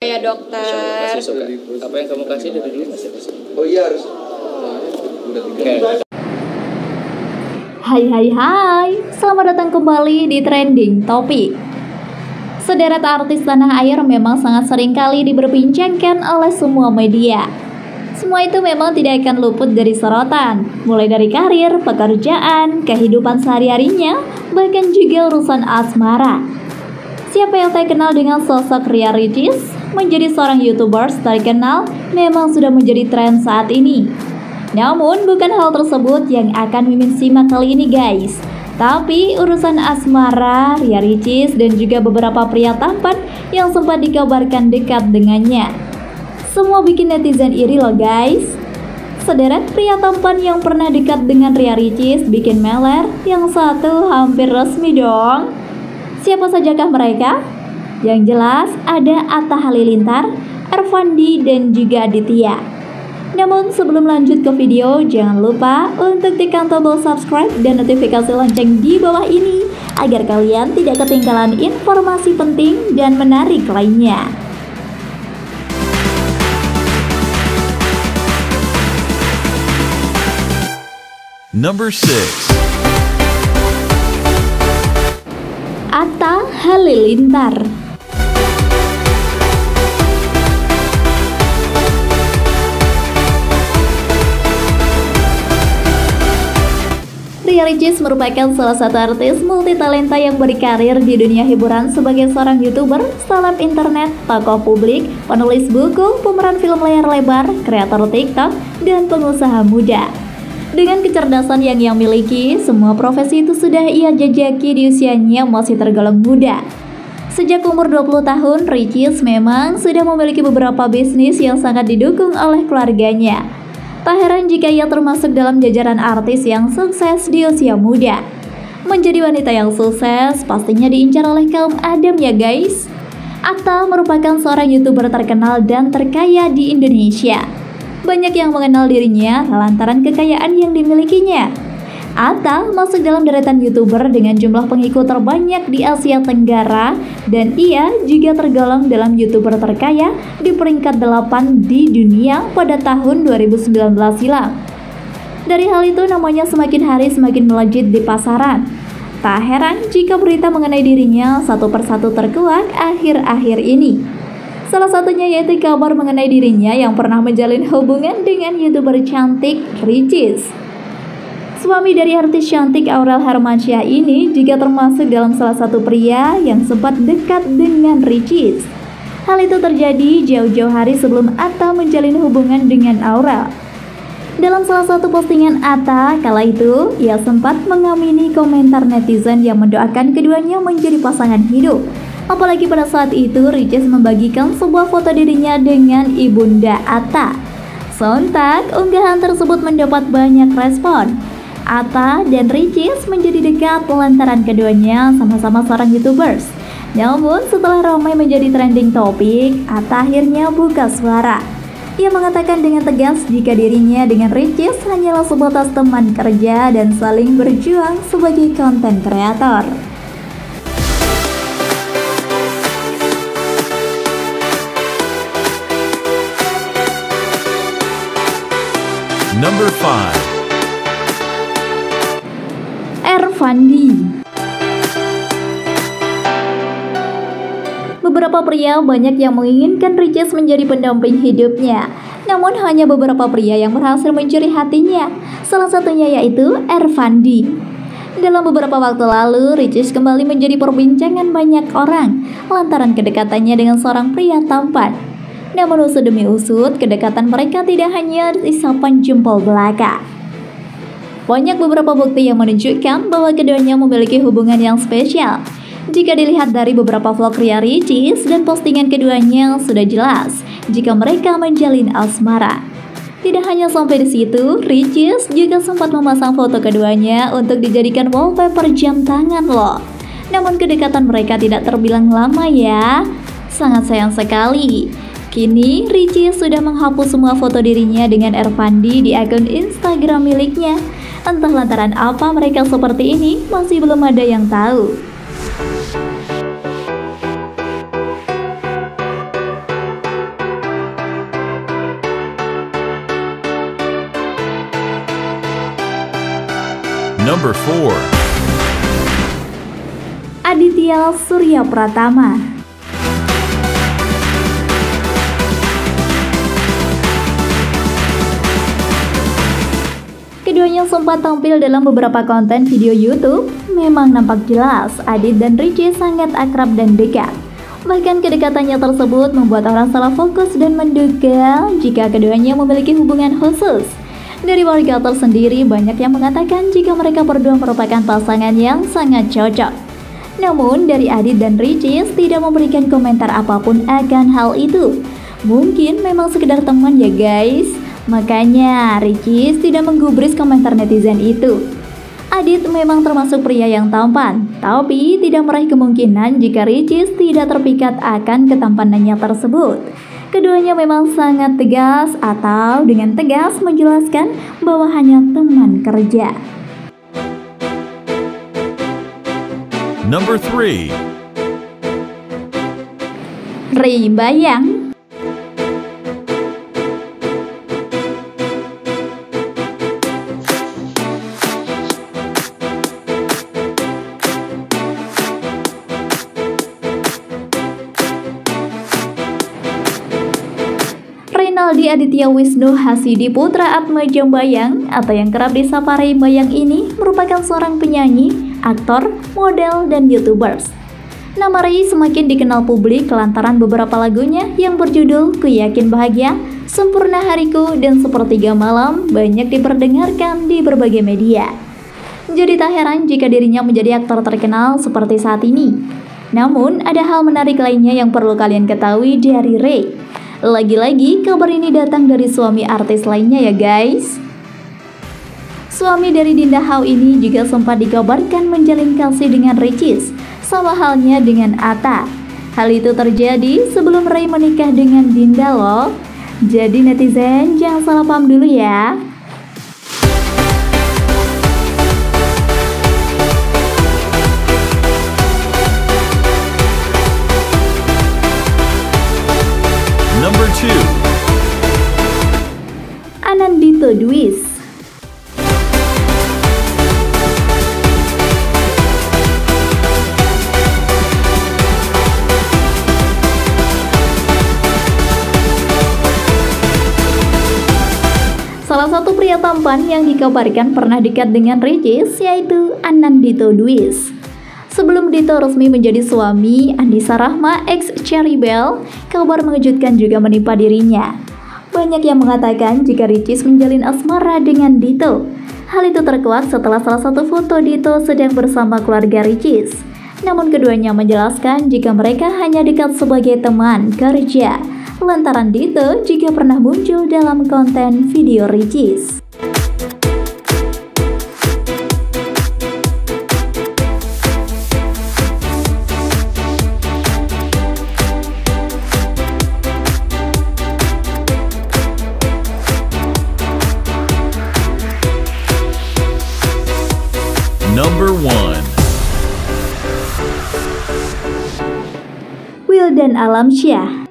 Ya dokter. Suka. Apa yang kamu kasih dari dulu? Oh iya harus. Hai, selamat datang kembali di Trending Topik. Sederet artis tanah air memang sangat sering kali diperbincangkan oleh semua media. Semua itu memang tidak akan luput dari sorotan, mulai dari karir, pekerjaan, kehidupan sehari-harinya, bahkan juga urusan asmara. Siapa yang tak kenal dengan sosok Ria Ricis? Menjadi seorang YouTuber terkenal memang sudah menjadi tren saat ini. Namun bukan hal tersebut yang akan Mimin simak kali ini guys. Tapi urusan asmara, Ria Ricis dan juga beberapa pria tampan yang sempat dikabarkan dekat dengannya. Semua bikin netizen iri loh guys. Sederet pria tampan yang pernah dekat dengan Ria Ricis bikin meler, yang satu hampir resmi dong. Siapa sajakah mereka? Yang jelas ada Atta Halilintar, Ervandi, dan juga Aditya. Namun sebelum lanjut ke video, jangan lupa untuk tekan tombol subscribe dan notifikasi lonceng di bawah ini agar kalian tidak ketinggalan informasi penting dan menarik lainnya. Number 6. Atta Halilintar. Ria Ricis merupakan salah satu artis multitalenta yang berkarir di dunia hiburan sebagai seorang YouTuber, seleb internet, tokoh publik, penulis buku, pemeran film layar lebar, kreator TikTok, dan pengusaha muda. Dengan kecerdasan yang ia miliki, semua profesi itu sudah ia jajaki di usianya masih tergolong muda. Sejak umur 20 tahun, Ricis memang sudah memiliki beberapa bisnis yang sangat didukung oleh keluarganya. Tak heran jika ia termasuk dalam jajaran artis yang sukses di usia muda. Menjadi wanita yang sukses pastinya diincar oleh kaum adam ya guys. Atta merupakan seorang YouTuber terkenal dan terkaya di Indonesia. Banyak yang mengenal dirinya lantaran kekayaan yang dimilikinya. Atta masuk dalam deretan YouTuber dengan jumlah pengikut terbanyak di Asia Tenggara dan ia juga tergolong dalam YouTuber terkaya di peringkat 8 di dunia pada tahun 2019 silam. Dari hal itu namanya semakin hari semakin melejit di pasaran. Tak heran jika berita mengenai dirinya satu persatu terkuak akhir-akhir ini. Salah satunya yaitu kabar mengenai dirinya yang pernah menjalin hubungan dengan YouTuber cantik Ricis. Suami dari artis cantik Aurel Hermansyah ini juga termasuk dalam salah satu pria yang sempat dekat dengan Ricis. Hal itu terjadi jauh-jauh hari sebelum Atta menjalin hubungan dengan Aurel. Dalam salah satu postingan Atta kala itu, ia sempat mengamini komentar netizen yang mendoakan keduanya menjadi pasangan hidup. Apalagi pada saat itu Ricis membagikan sebuah foto dirinya dengan ibunda Atta. Sontak unggahan tersebut mendapat banyak respon. Atta dan Ricis menjadi dekat lantaran keduanya sama-sama seorang YouTubers. Namun setelah ramai menjadi trending topik, Atta akhirnya buka suara. Ia mengatakan dengan tegas jika dirinya dengan Ricis hanyalah sebatas teman kerja dan saling berjuang sebagai konten kreator. Number 5. Ervandi. Beberapa pria banyak yang menginginkan Ricis menjadi pendamping hidupnya. Namun hanya beberapa pria yang berhasil mencuri hatinya. Salah satunya yaitu Ervandi. Dalam beberapa waktu lalu, Ricis kembali menjadi perbincangan banyak orang lantaran kedekatannya dengan seorang pria tampan. Namun usut demi usut, kedekatan mereka tidak hanya isapan jempol belaka. Banyak beberapa bukti yang menunjukkan bahwa keduanya memiliki hubungan yang spesial. Jika dilihat dari beberapa vlog Ria Ricis dan postingan keduanya sudah jelas jika mereka menjalin asmara. Tidak hanya sampai di situ, Ricis juga sempat memasang foto keduanya untuk dijadikan wallpaper jam tangan loh. Namun kedekatan mereka tidak terbilang lama ya. Sangat sayang sekali. Kini Ricis sudah menghapus semua foto dirinya dengan Ervandi di akun Instagram miliknya. Entah lantaran apa mereka seperti ini, masih belum ada yang tahu. Number 4. Aditya Surya Pratama. Keduanya sempat tampil dalam beberapa konten video YouTube. Memang nampak jelas Adit dan Richie sangat akrab dan dekat. Bahkan kedekatannya tersebut membuat orang salah fokus dan menduga jika keduanya memiliki hubungan khusus. Dari warga tersendiri banyak yang mengatakan jika mereka berdua merupakan pasangan yang sangat cocok. Namun dari Adit dan Richie tidak memberikan komentar apapun akan hal itu. Mungkin memang sekedar teman ya guys. Makanya Richie tidak menggubris komentar netizen itu. Adit memang termasuk pria yang tampan, tapi tidak meraih kemungkinan jika Richie tidak terpikat akan ketampanannya tersebut. Keduanya memang sangat tegas atau dengan tegas menjelaskan bahwa hanya teman kerja. Number 3. Ray Bayang. Rinaldi Aditya Wisnu Hasidi Putra Atma Jambayang atau yang kerap disapa Ray Bayang ini merupakan seorang penyanyi, aktor, model, dan YouTubers. Nama Ray semakin dikenal publik lantaran beberapa lagunya yang berjudul Ku Yakin Bahagia, Sempurna Hariku, dan Sepertiga Malam banyak diperdengarkan di berbagai media. Jadi tak heran jika dirinya menjadi aktor terkenal seperti saat ini. Namun ada hal menarik lainnya yang perlu kalian ketahui dari Ray. Lagi-lagi kabar ini datang dari suami artis lainnya ya guys. Suami dari Dinda Hau ini juga sempat dikabarkan menjalin kasih dengan Ricis, sama halnya dengan Atta. Hal itu terjadi sebelum Ray menikah dengan Dinda loh. Jadi netizen jangan salah paham dulu ya. Number 2. Anandito Dwis. Salah satu pria tampan yang dikabarkan pernah dekat dengan Ricis yaitu Anandito Dwis. Sebelum Dito resmi menjadi suami Andisa Rahma ex Cherry Bell, kabar mengejutkan juga menimpa dirinya. Banyak yang mengatakan jika Ricis menjalin asmara dengan Dito. Hal itu terkuak setelah salah satu foto Dito sedang bersama keluarga Ricis. Namun keduanya menjelaskan jika mereka hanya dekat sebagai teman kerja. Lantaran Dito juga pernah muncul dalam konten video Ricis. Number 1. Wildan Alamsyah.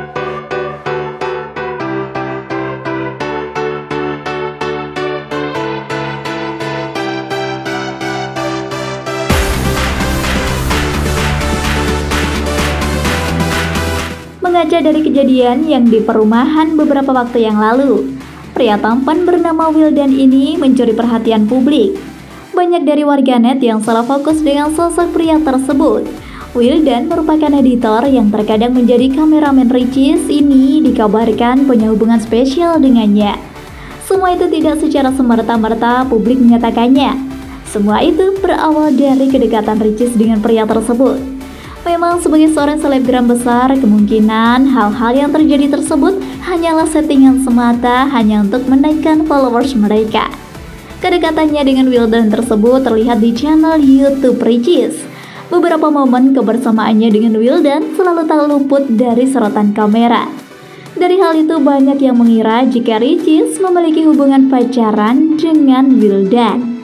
Mengaca dari kejadian yang di perumahan beberapa waktu yang lalu, pria tampan bernama Wildan ini mencuri perhatian publik. Banyak dari warganet yang salah fokus dengan sosok pria tersebut. Wildan merupakan editor yang terkadang menjadi kameramen Ricis ini dikabarkan punya hubungan spesial dengannya. Semua itu tidak secara semerta-merta publik menyatakannya. Semua itu berawal dari kedekatan Ricis dengan pria tersebut. Memang sebagai seorang selebgram besar, kemungkinan hal-hal yang terjadi tersebut hanyalah settingan semata hanya untuk menaikkan followers mereka. Kedekatannya dengan Wildan tersebut terlihat di channel YouTube Ricis. Beberapa momen kebersamaannya dengan Wildan selalu tak luput dari sorotan kamera. Dari hal itu banyak yang mengira jika Ricis memiliki hubungan pacaran dengan Wildan.